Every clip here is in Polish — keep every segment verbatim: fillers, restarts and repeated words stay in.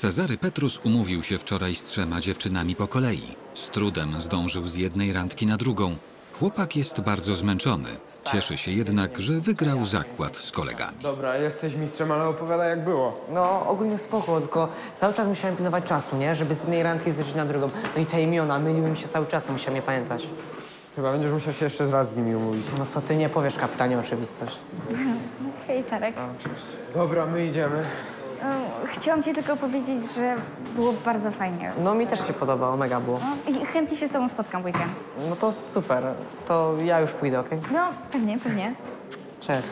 Cezary Petrus umówił się wczoraj z trzema dziewczynami po kolei. Z trudem zdążył z jednej randki na drugą. Chłopak jest bardzo zmęczony. Cieszy się jednak, że wygrał zakład z kolegami. Dobra, jesteś mistrzem, ale opowiadaj jak było. No, ogólnie spoko, tylko cały czas musiałem pilnować czasu, nie? Żeby z jednej randki zderzyć na drugą. No i te imiona myliły mi się cały czas, musiałem je pamiętać. Chyba będziesz musiał się jeszcze raz z nimi umówić. No co ty nie powiesz, kapitanie, oczywistość. Hej, Czarek. Dobra, my idziemy. No, chciałam ci tylko powiedzieć, że było bardzo fajnie. No mi też się podobało, mega było. No, i chętnie się z tobą spotkam w weekend. No to super, to ja już pójdę, okej? No, pewnie, pewnie. Cześć.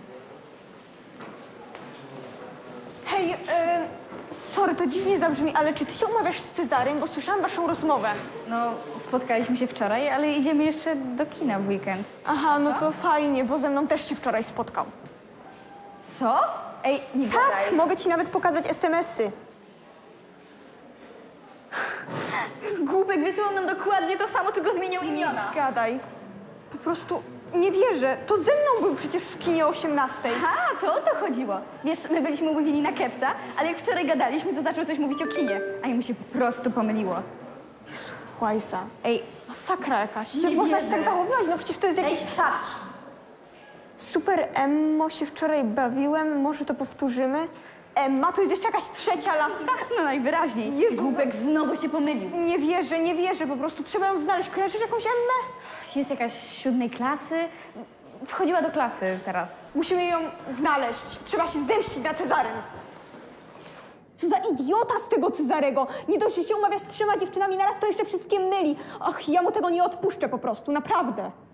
Hej, y, sorry, to dziwnie zabrzmi, ale czy ty się umawiasz z Cezarym? Bo słyszałam waszą rozmowę. No, spotkaliśmy się wczoraj, ale idziemy jeszcze do kina w weekend. Aha, no to fajnie, bo ze mną też się wczoraj spotkał. Co? Ej, nie Tak, gadaj. mogę ci nawet pokazać es em esy. Głupek wysyłał nam dokładnie to samo, tylko zmieniał imiona. Gadaj. Po prostu nie wierzę. To ze mną był przecież w kinie o osiemnastej. A, to o to chodziło. Wiesz, my byliśmy umówieni na kepsa, ale jak wczoraj gadaliśmy, to zaczął coś mówić o kinie. A jemu się po prostu pomyliło. Łajsa. Ej, Masakra jakaś. Nie Jak można się wierzę. tak zachowywać? No przecież to jest ej, jakiś... patrz. Super Emmo się wczoraj bawiłem, może to powtórzymy? Emma, to jest jeszcze jakaś trzecia laska? No najwyraźniej. Jezu. Głupek znowu się pomylił. Nie wierzę, nie wierzę, po prostu trzeba ją znaleźć. Kojarzysz jakąś Emmę? Jest jakaś z siódmej klasy. Wchodziła do klasy teraz. Musimy ją znaleźć. Trzeba się zemścić na Cezarym. Co za idiota z tego Cezarego! Nie dość, że się umawia z trzema dziewczynami naraz, to jeszcze wszystkie myli. Ach, ja mu tego nie odpuszczę po prostu, naprawdę.